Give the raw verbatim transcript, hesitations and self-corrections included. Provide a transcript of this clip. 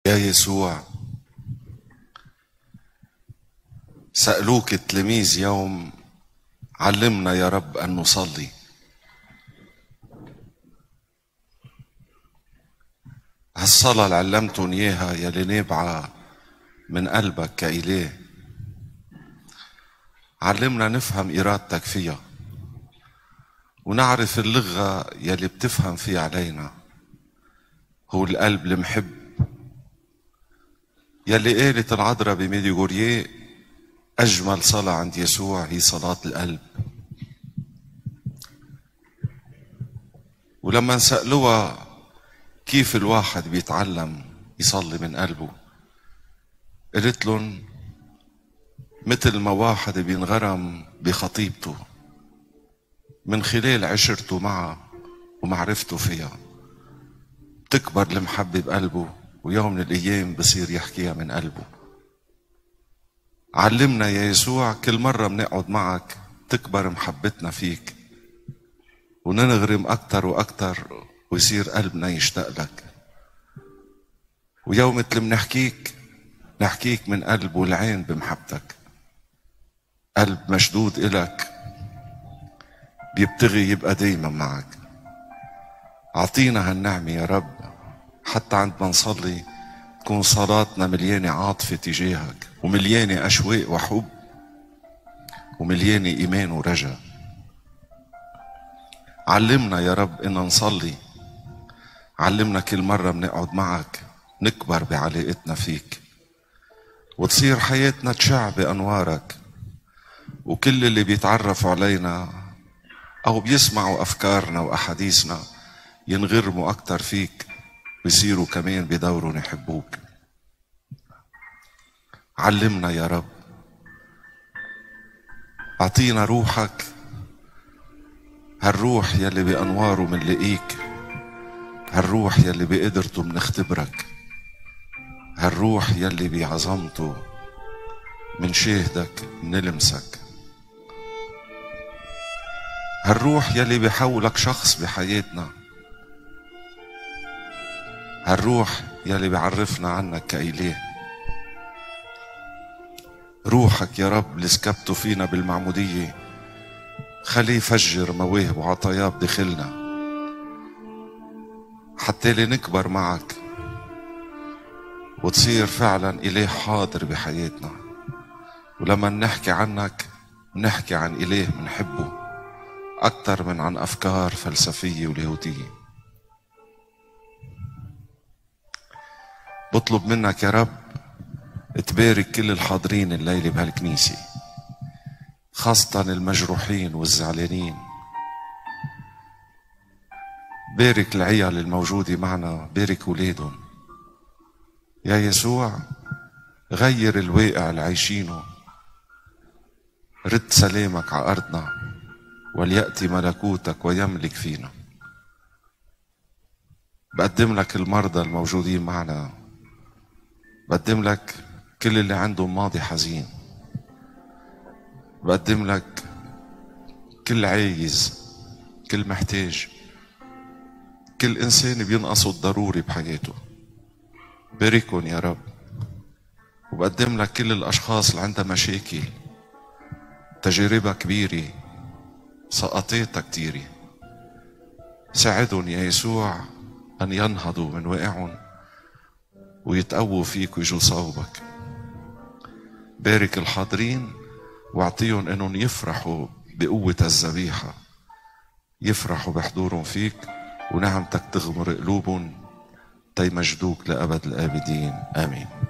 يا يسوع، سألوك التلاميذ يوم: علمنا يا رب أن نصلي. هالصلاة اللي علمتن إياها يلي نابعة من قلبك كإله، علمنا نفهم إرادتك فيها ونعرف اللغة يلي بتفهم فيها علينا. هو القلب المحب يلي قالت العذراء بميديغوريه: أجمل صلاة عند يسوع هي صلاة القلب. ولما نسألوها كيف الواحد بيتعلم يصلي من قلبه، قلت لهم: مثل ما واحد بينغرم بخطيبته من خلال عشرته معها ومعرفته فيها، تكبر المحبة بقلبه ويوم من الأيام بصير يحكيها من قلبه. علمنا يا يسوع كل مرة بنقعد معك تكبر محبتنا فيك وننغرم أكتر وأكتر ويصير قلبنا يشتاق لك. ويوم مثل منحكيك نحكيك من قلب والعين بمحبتك، قلب مشدود إلك بيبتغي يبقى دايما معك. أعطينا هالنعمة يا رب، حتى عند ما نصلي تكون صلاتنا مليانة عاطفة تجاهك ومليانة أشواق وحب ومليانة إيمان ورجاء. علمنا يا رب إن نصلي، علمنا كل مرة بنقعد معك نكبر بعلاقتنا فيك وتصير حياتنا تشع بأنوارك، وكل اللي بيتعرفوا علينا أو بيسمعوا أفكارنا وأحاديثنا ينغرموا أكتر فيك ويصيروا كمان بدورهم يحبوك. علمنا يا رب، أعطينا روحك، هالروح يلي بأنواره منلاقيك، هالروح يلي بقدرته منختبرك، هالروح يلي بعظمته منشاهدك منلمسك، هالروح يلي بيحولك شخص بحياتنا، هالروح يلي بيعرفنا عنك كإله. روحك يا رب اللي سكبته فينا بالمعمودية خليه يفجر مواهب وعطاياه بداخلنا حتى لنكبر معك وتصير فعلا إله حاضر بحياتنا. ولما نحكي عنك نحكي عن إله منحبه أكتر من عن أفكار فلسفية ولاهوتية. بطلب منك يا رب تبارك كل الحاضرين الليلة بهالكنيسة، خاصة المجروحين والزعلانين. بارك العيال الموجودة معنا، بارك ولادهم يا يسوع. غير الواقع اللي عايشينه، رد سلامك على أرضنا وليأتي ملكوتك ويملك فينا. بقدم لك المرضى الموجودين معنا، بقدم لك كل اللي عندهم ماضي حزين، بقدم لك كل عايز، كل محتاج، كل إنسان بينقصه الضروري بحياته. باركهم يا رب. وبقدم لك كل الأشخاص اللي عندها مشاكل، تجاربها كبيرة، سقطاتها كتيرة. ساعدهم يا يسوع أن ينهضوا من واقعهم ويتقووا فيك ويجوا صوبك. بارك الحاضرين واعطيهم أنهم يفرحوا بقوة الذبيحة، يفرحوا بحضورهم فيك ونعمتك تغمر قلوبهم تيمجدوك لأبد الآبدين. آمين.